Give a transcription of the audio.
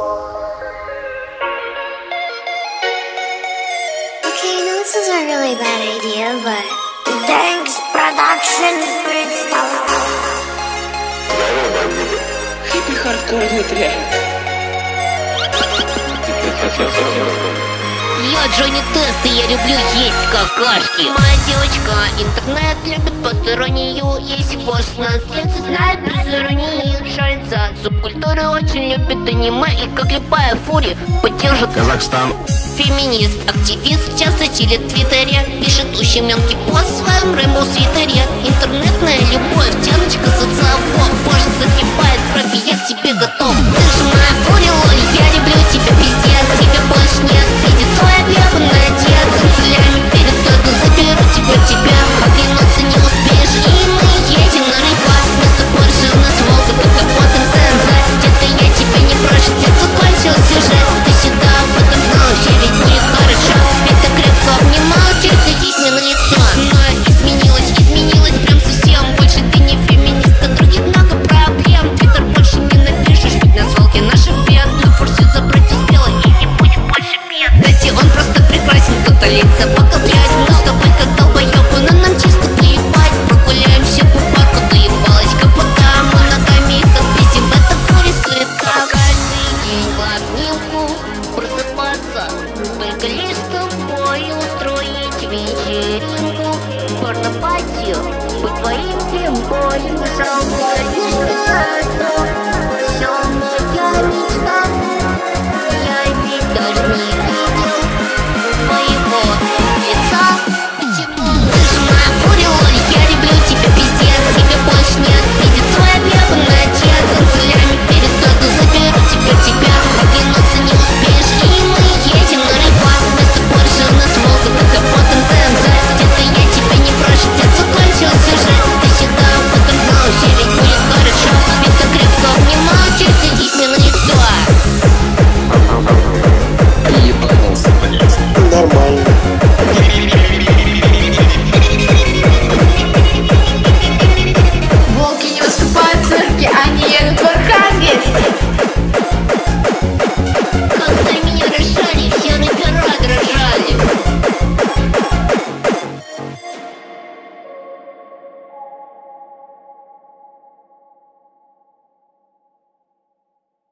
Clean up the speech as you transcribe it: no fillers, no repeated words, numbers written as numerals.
Okay, you know this is a really bad idea, but Thanks Production представляет. Хиппи-хардкорный трек. Я Джонни Тест, и я люблю есть какашки. Моя девочка интернет любит постороннюю. Если 18 лет, знает без иронии. Шарится от субкультуры, очень любит аниме. И как любая фурия поддержит Казахстан. Феминист, активист, часто чилит в твиттере. Пишет ущемленки пост в своем Рэйнбоу свитере. Интернетная любовь, тяночка социофоб. Боже, закипает кровь, и я к тебе готов. Ты же моя